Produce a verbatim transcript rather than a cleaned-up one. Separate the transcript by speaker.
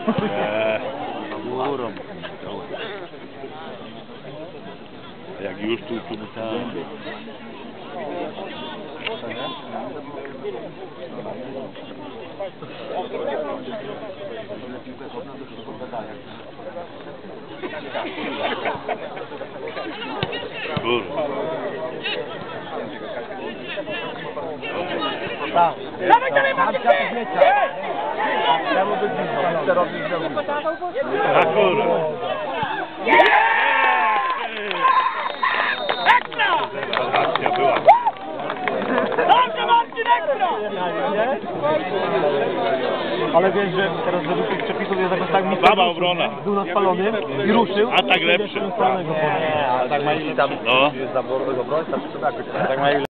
Speaker 1: Eee, górą. Jak już tu, tu tam. Kurwa.
Speaker 2: Tak.
Speaker 3: Dawaj, dawaj, dawaj!
Speaker 2: Temu by sterowi zrobił.
Speaker 1: Na górę.
Speaker 3: Ekstra!
Speaker 1: Akcja była.
Speaker 3: Dobrze, Marcin, ekstra!
Speaker 2: Ale wiesz, że teraz według tych przepisów jest jakoś tak mister
Speaker 1: Słaba obrona.
Speaker 2: był na spalonym i ruszył.
Speaker 1: A tak lepszy.
Speaker 2: Nie, ale tak ma ile tam
Speaker 1: No.
Speaker 2: jest zaborowego obrońca, czy co tak? Tak ma ile